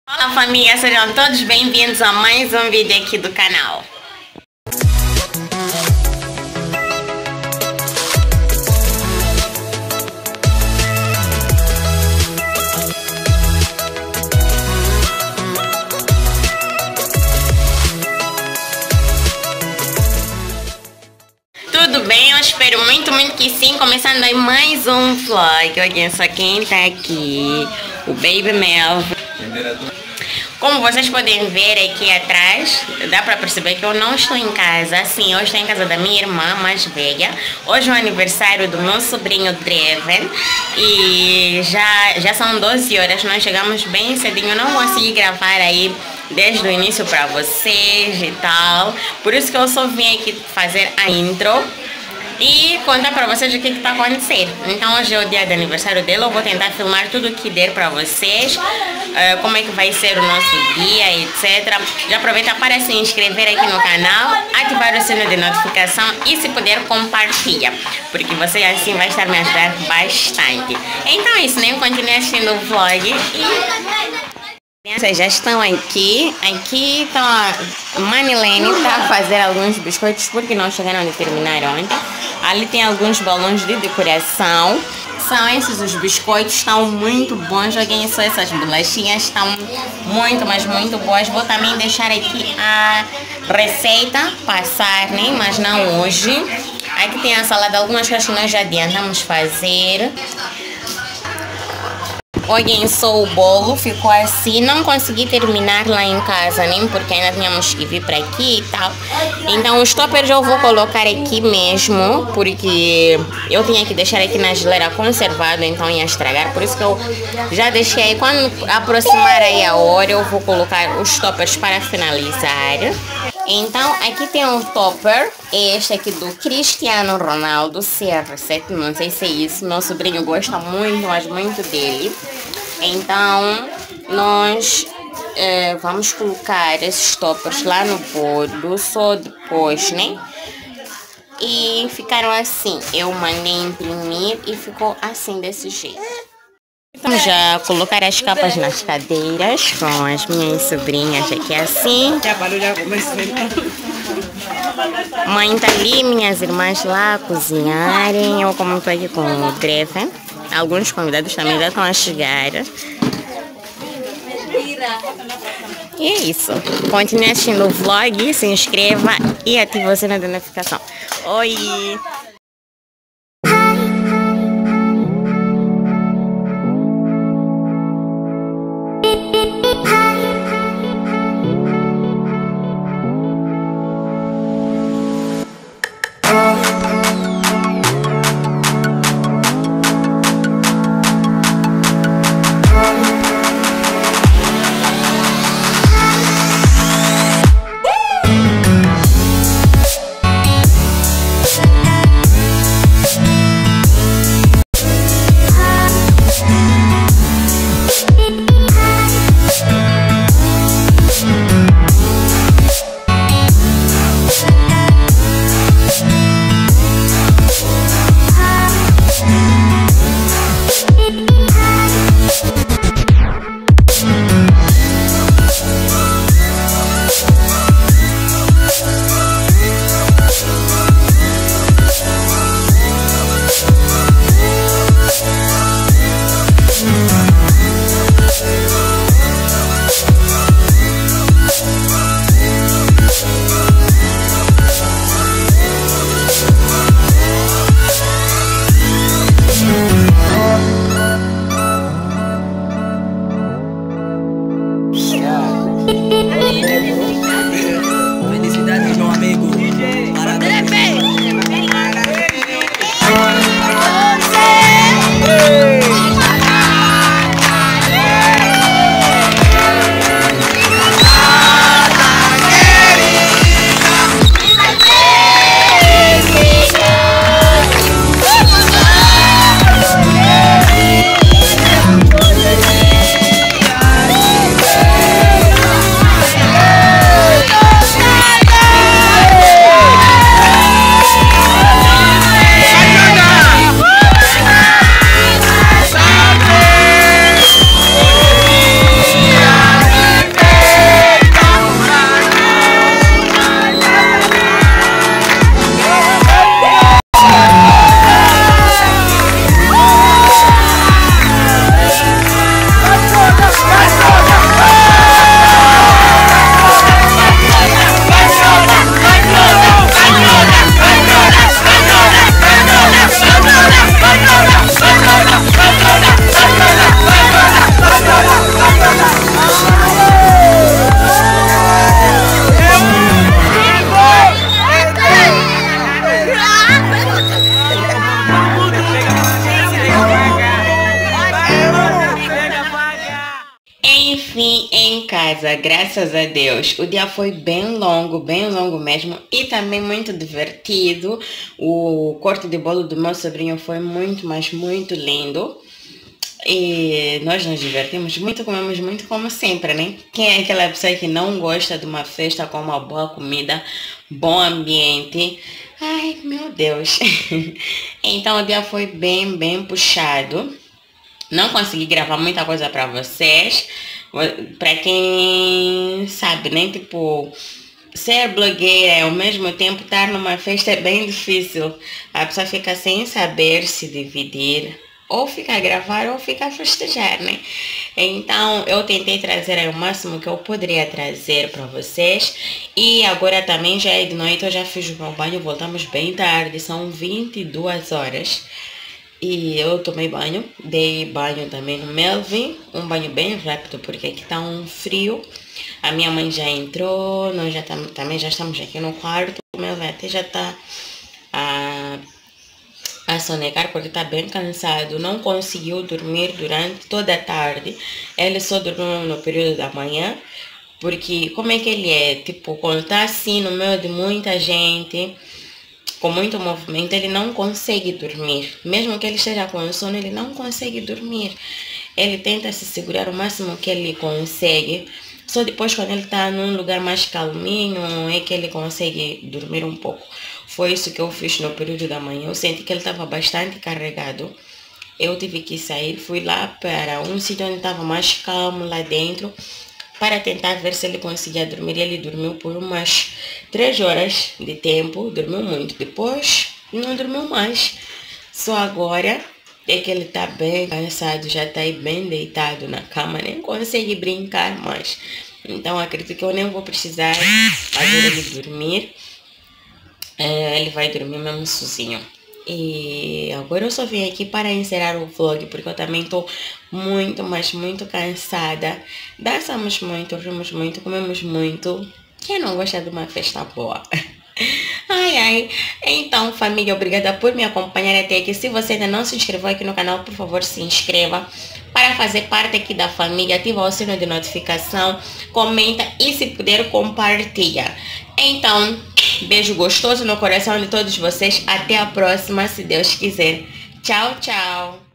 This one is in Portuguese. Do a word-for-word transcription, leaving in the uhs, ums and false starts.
Olá família, sejam todos bem-vindos a mais um vídeo aqui do canal. Tudo bem? Eu espero muito, muito que sim. Começando aí mais um vlog. Olhem só quem tá aqui, o Baby Melvin. Como vocês podem ver aqui atrás, dá pra perceber que eu não estou em casa. Sim, eu estou em casa da minha irmã mais velha. Hoje é o aniversário do meu sobrinho Dreven. E já, já são doze horas, nós chegamos bem cedinho. Eu não consegui gravar aí desde o início pra vocês e tal. Por isso que eu só vim aqui fazer a intro e contar pra vocês o que que tá acontecendo. Então hoje é o dia de aniversário dele. Eu vou tentar filmar tudo o que der pra vocês, uh, como é que vai ser o nosso dia, etcétera. Já aproveita para se inscrever aqui no canal, ativar o sino de notificação e, se puder, compartilha, porque você assim vai estar me ajudando bastante. Então é isso, né? Continue assistindo o vlog e... Vocês já estão aqui. Aqui então a Manilene está a fazer alguns biscoitos porque não chegaram a terminar ontem. Ali tem alguns balões de decoração. São esses os biscoitos, estão muito bons. Joguem só essas bolachinhas, estão muito, mas muito boas. Vou também deixar aqui a receita passar, né? Mas não hoje. Aqui tem a salada, algumas coisas que nós já adiantamos fazer. Olhem só o bolo, ficou assim. Não consegui terminar lá em casa, nem porque ainda tínhamos que vir para aqui e tal. Então os toppers eu vou colocar aqui mesmo, porque eu tinha que deixar aqui na geladeira conservado, então ia estragar. Por isso que eu já deixei aí. Quando aproximar aí a hora, eu vou colocar os toppers para finalizar. Então aqui tem um topper, este aqui do Cristiano Ronaldo C R sete, não sei se é isso, meu sobrinho gosta muito, mas muito dele. Então nós eh, vamos colocar esses toppers lá no bolo, só depois, né? E ficaram assim, eu mandei imprimir e ficou assim, desse jeito. Vamos já colocar as capas nas cadeiras com as minhas sobrinhas aqui assim. Mãe tá ali, minhas irmãs lá cozinharem. Eu como tô aqui com o Dreven. Alguns convidados também já estão a chegar. E é isso. Continue assistindo o vlog, se inscreva e ative o sino de notificação. Oi! em casa, graças a Deus. O dia foi bem longo, bem longo mesmo e também muito divertido. O corte de bolo do meu sobrinho foi muito, mas muito lindo. E nós nos divertimos muito, comemos muito como sempre, né? Quem é aquela pessoa que não gosta de uma festa com uma boa comida, bom ambiente? Ai, meu Deus. Então o dia foi bem, bem puxado. Não consegui gravar muita coisa para vocês. Para quem sabe, né? Tipo, ser blogueira e ao mesmo tempo estar numa festa é bem difícil. A pessoa fica sem saber se dividir. Ou ficar a gravar ou ficar a festejar, né? Então eu tentei trazer aí o máximo que eu poderia trazer para vocês. E agora também já é de noite, eu já fiz o meu banho, voltamos bem tarde, são vinte e duas horas. E eu tomei banho, dei banho também no Melvin, um banho bem rápido porque aqui tá um frio. A minha mãe já entrou, nós já tam, também já estamos aqui no quarto. O Melvin até já tá a, a sonegar porque tá bem cansado, não conseguiu dormir durante toda a tarde. Ele só dormiu no período da manhã, porque como é que ele é? Tipo, quando tá assim no meio de muita gente, com muito movimento, ele não consegue dormir. Mesmo que ele esteja com sono, ele não consegue dormir. Ele tenta se segurar o máximo que ele consegue. Só depois, quando ele está num lugar mais calminho, é que ele consegue dormir um pouco. Foi isso que eu fiz no período da manhã. Eu senti que ele estava bastante carregado. Eu tive que sair, fui lá para um sítio onde estava mais calmo lá dentro, para tentar ver se ele conseguia dormir. Ele dormiu por umas três horas de tempo, dormiu muito. Depois, não dormiu mais. Só agora é que ele tá bem cansado, já tá aí bem deitado na cama, nem consegue brincar mais. Então, acredito que eu nem vou precisar fazer ele dormir. É, ele vai dormir mesmo sozinho. E agora eu só vim aqui para encerrar o vlog, porque eu também tô muito, mas muito cansada. Dançamos muito, rimos muito, comemos muito. Quem não gosta de uma festa boa? Ai, ai. Então, família, obrigada por me acompanhar até aqui. Se você ainda não se inscreveu aqui no canal, por favor, se inscreva. Para fazer parte aqui da família, ativa o sino de notificação, comenta e, se puder, compartilha. Então, beijo gostoso no coração de todos vocês. Até a próxima, se Deus quiser. Tchau, tchau.